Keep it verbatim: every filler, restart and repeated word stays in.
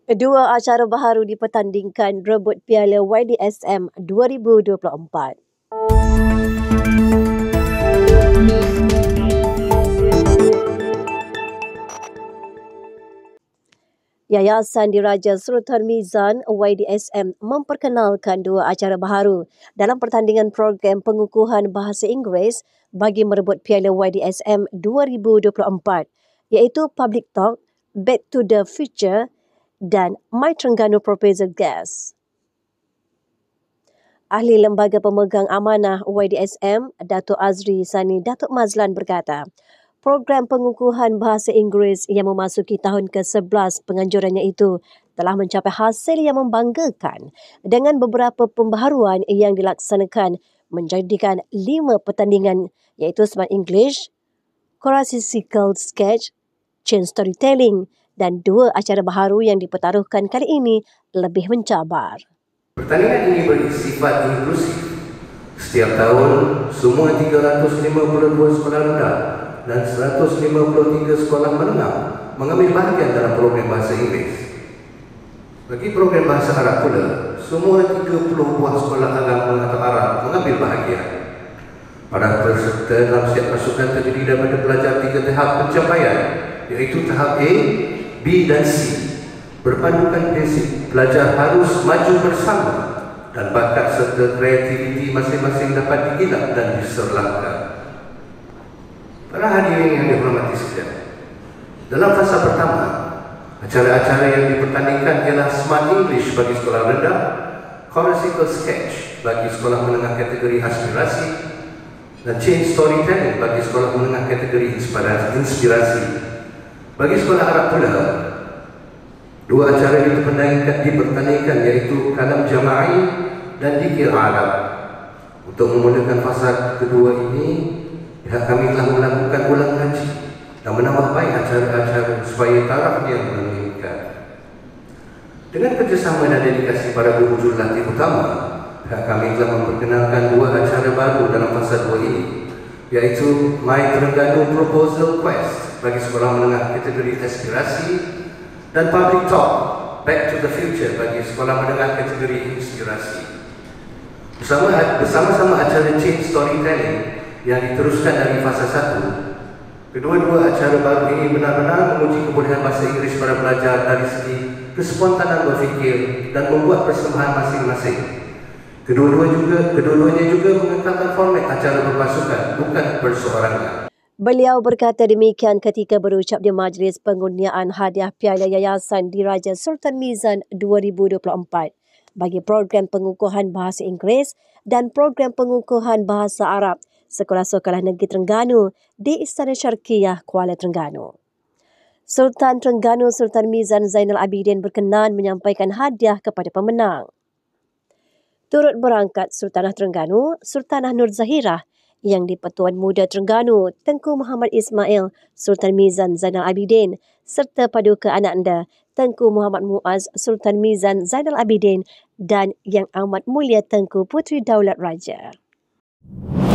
Dua acara baharu dipertandingkan rebut Piala Y D S M dua ribu dua puluh empat. Yayasan Diraja Sultan Mizan Y D S M memperkenalkan dua acara baharu dalam pertandingan program pengukuhan bahasa Inggeris bagi merebut Piala Y D S M dua ribu dua puluh empat, iaitu Public Talk, Back to the Future dan My Terengganu Proposal Gas. Ahli Lembaga Pemegang Amanah Y D S M, Datuk Azri Sani Datuk Mazlan berkata, program pengukuhan bahasa Inggeris yang memasuki tahun ke sebelas penganjurannya itu telah mencapai hasil yang membanggakan dengan beberapa pembaharuan yang dilaksanakan menjadikan lima pertandingan iaitu Smart English, Choracistical Sketch, Chain Storytelling dan dua acara baharu yang dipertaruhkan kali ini lebih mencabar. Pertandingan ini bersifat inklusif. Setiap tahun, semua tiga ratus lima puluh dua sekolah rendah dan seratus lima puluh tiga sekolah menengah mengambil bahagian dalam program bahasa Inggeris. Bagi program bahasa Arab pula, semua tiga puluh buah sekolah agama atau Arab mengambil bahagian. Para peserta dalam setiap pasukan terdiri daripada pelajar tiga tahap pencapaian, iaitu tahap A, B dan C. Berpandukan prinsip pelajar harus maju bersama dan bakat serta kreativiti masing-masing dapat digilat dan diserlahkan. Para hadirin yang dihormati sekalian, dalam fasa pertama, acara-acara yang dipertandingkan ialah Smart English bagi sekolah rendah, Choracistical Sketch bagi sekolah menengah kategori aspirasi, dan Chain Storytelling bagi sekolah menengah kategori inspirasi. Bagi sekolah Arab pula, dua acara itu dipertandingkan, dipertandingkan iaitu Kalam Jama'i dan Dikir Arab. Untuk memudahkan fasa kedua ini, pihak kami telah melakukan ulang kaji dan menambah baik acara-acara supaya tarafnya meningkat. Dengan kerjasama dan dedikasi para guru jurulatih utama, pihak kami telah memperkenalkan dua acara baru dalam fasa dua ini, iaitu My Terengganu Proposal Quest bagi sekolah menengah kategori aspirasi dan Public Talk, Back to the Future bagi sekolah menengah kategori inspirasi. Bersama, bersama-sama acara Chain Storytelling yang diteruskan dari fasa satu, kedua-dua acara baru ini benar-benar menguji kebolehan bahasa Inggeris para pelajar dari segi kespontanan berfikir dan membuat persembahan masing-masing. Kedua-dua juga, kedua-duanya juga mengekalkan format acara berpasukan, bukan berseorangan. Beliau berkata demikian ketika berucap di majlis pengurniaan hadiah Piala Yayasan Diraja Sultan Mizan dua ribu dua puluh empat bagi program pengukuhan bahasa Inggeris dan program pengukuhan bahasa Arab Sekolah-Sekolah Negeri Terengganu di Istana Syarkiyah, Kuala Terengganu. Sultan Terengganu Sultan Mizan Zainal Abidin berkenan menyampaikan hadiah kepada pemenang. Turut berangkat Sultanah Terengganu, Sultanah Nur Zahirah, yang di-Pertuan Muda Terengganu Tengku Muhammad Ismail Sultan Mizan Zainal Abidin serta paduka anak anda Tengku Muhammad Muaz Sultan Mizan Zainal Abidin dan Yang Amat Mulia Tengku Puteri Daulat Raja.